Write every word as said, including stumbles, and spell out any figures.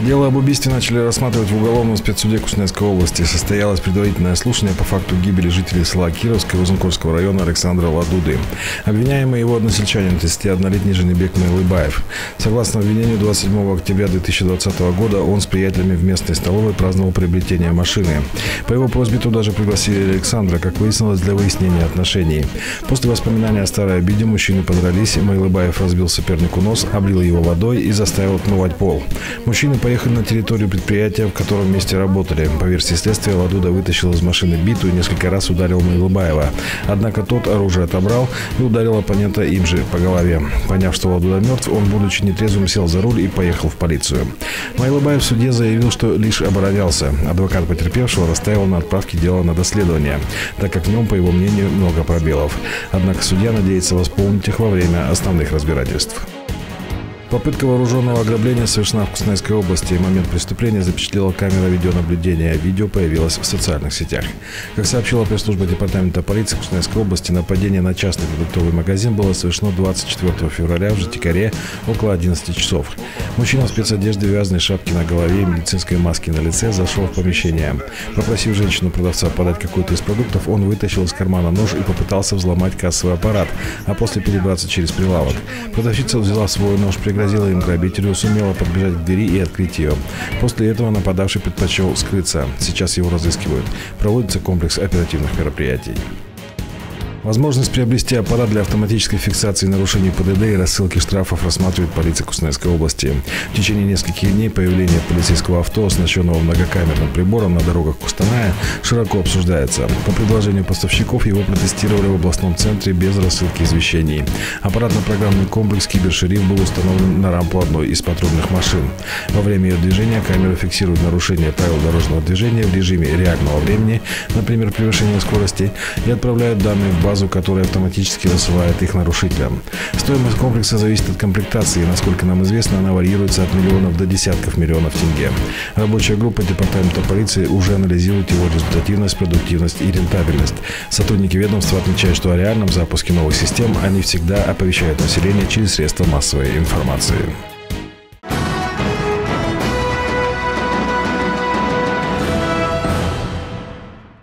Дело об убийстве начали рассматривать в уголовном спецсуде Кустанайской области. Состоялось предварительное слушание по факту гибели жителей села Кировское Узункурского района Александра Ладуды. Обвиняемый его односельчанин, тридцатиоднолетний Женебек Майлыбаев. Согласно обвинению, двадцать седьмого октября две тысячи двадцатого года он с приятелями в местной столовой праздновал приобретение машины. По его просьбе туда же пригласили Александра, как выяснилось, для выяснения отношений. После воспоминания о старой обиде мужчины подрались, Майлыбаев разбил сопернику нос, облил его водой и заставил отмывать пол. Мужчины поехали на территорию предприятия, в котором вместе работали. По версии следствия, Ладуда вытащил из машины биту и несколько раз ударил Майлыбаева. Однако тот оружие отобрал и ударил оппонента им же по голове. Поняв, что Ладуда мертв, он, будучи нетрезвым, сел за руль и поехал в полицию. Майлыбаев в суде заявил, что лишь оборонялся. Адвокат потерпевшего настаивал на отправке дела на доследование, так как в нем, по его мнению, много пробелов. Однако судья надеется восполнить их во время основных разбирательств. Попытка вооруженного ограбления совершена в Кустанайской области. Момент преступления запечатлела камера видеонаблюдения. Видео появилось в социальных сетях. Как сообщила пресс-служба департамента полиции Кустанайской области, нападение на частный продуктовый магазин было совершено двадцать четвёртого февраля в Житикаре около одиннадцати часов. Мужчина в спецодежде, вязаной шапке на голове и медицинской маске на лице зашел в помещение. Попросив женщину-продавца подать какой-то из продуктов, он вытащил из кармана нож и попытался взломать кассовый аппарат, а после перебраться через прилавок. Продавщица взяла свой нож, пригрозила им грабителю, сумела подбежать к двери и открыть ее. После этого нападавший предпочел скрыться. Сейчас его разыскивают. Проводится комплекс оперативных мероприятий. Возможность приобрести аппарат для автоматической фиксации нарушений ПДД и рассылки штрафов рассматривает полиция Кустанайской области. В течение нескольких дней появление полицейского авто, оснащенного многокамерным прибором на дорогах Кустаная, широко обсуждается. По предложению поставщиков его протестировали в областном центре без рассылки извещений. Аппаратно-программный комплекс «Кибершериф» был установлен на рампу одной из патрульных машин. Во время ее движения камера фиксирует нарушение правил дорожного движения в режиме реального времени, например, превышение скорости, и отправляет данные в базу, которая автоматически высылает их нарушителям. Стоимость комплекса зависит от комплектации, и, насколько нам известно, она варьируется от миллионов до десятков миллионов тенге. Рабочая группа департамента полиции уже анализирует его результативность, продуктивность и рентабельность. Сотрудники ведомства отмечают, что о реальном запуске новых систем они всегда оповещают население через средства массовой информации.